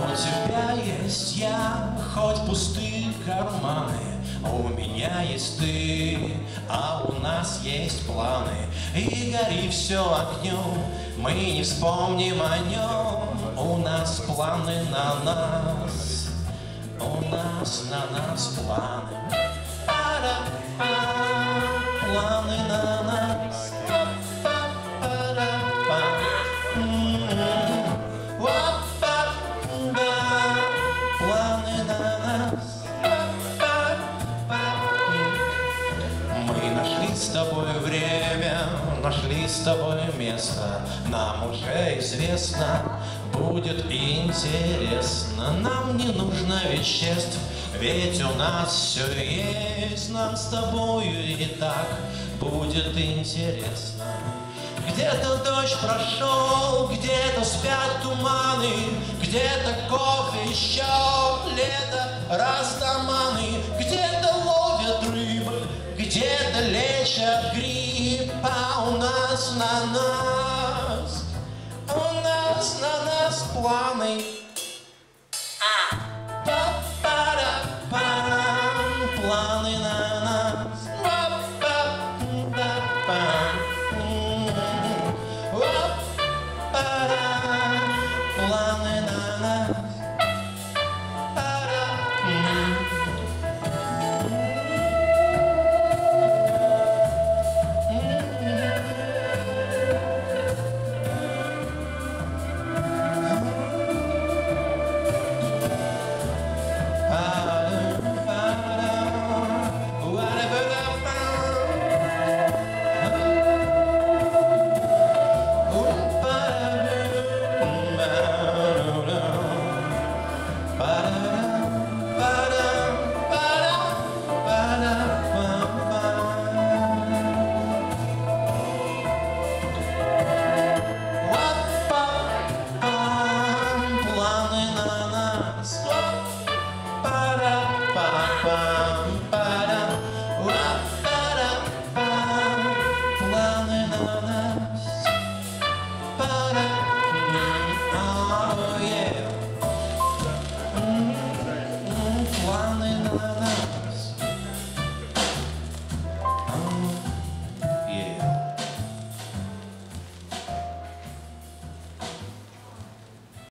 У тебя есть я, хоть пустые карманы, у меня есть ты, а у нас есть планы. И гори все огнем, мы не вспомним о нем. У нас планы на нас, у нас на нас планы. Планы на нас. Планы на нас. Мы нашли с тобой время, нашли с тобой место. Нам уже известно, будет интересно. Нам не нужно веществ, ведь у нас все есть. Нам с тобою и так будет интересно. Где-то дождь прошел, где-то спят туманы, где-то кофе еще, лето, растаманы. Где-то ловят рыбы, где-то лечат грипп. А у нас на нас планы.